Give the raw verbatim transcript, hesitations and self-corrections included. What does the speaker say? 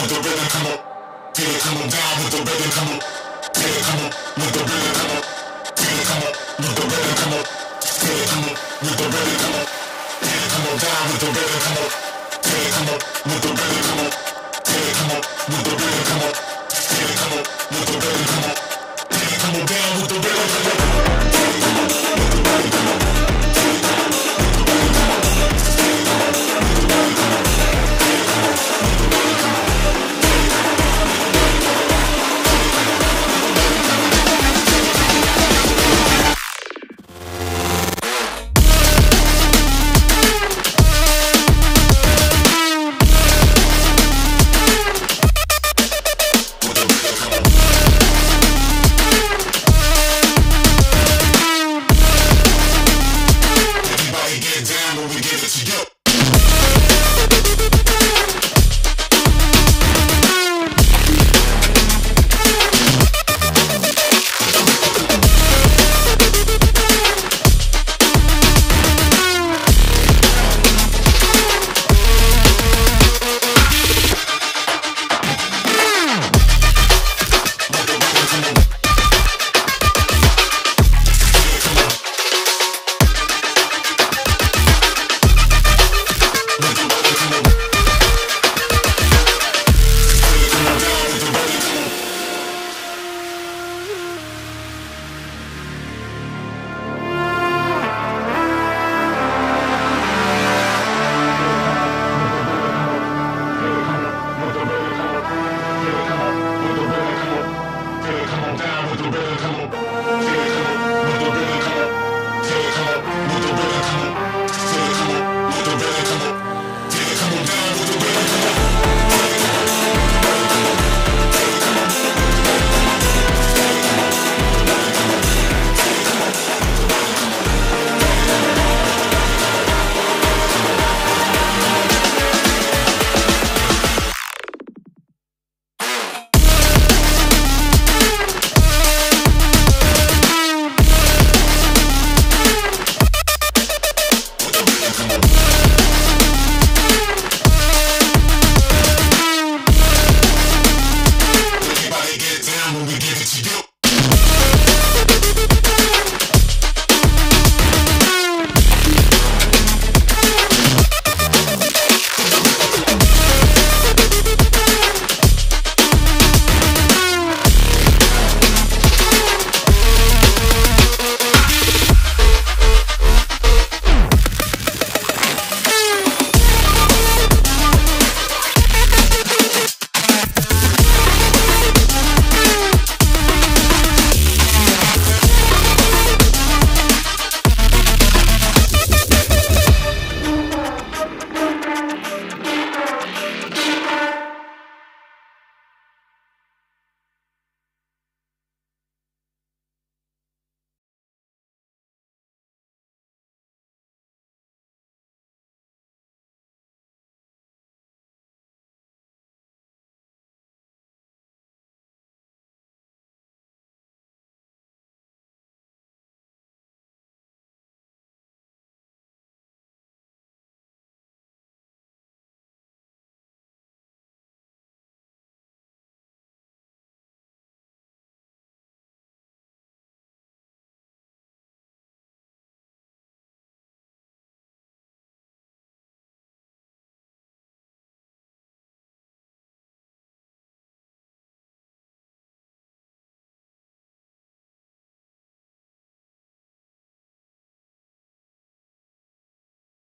with the rhythm, come on. Feel it, come on down with the rhythm, come on. Feel it, come on with the rhythm, come on. Feel it, come on with the rhythm, come on. Feel it, come on with the rhythm, come on. Feel it, come on down with the rhythm, come on. Feel it, come on with the rhythm.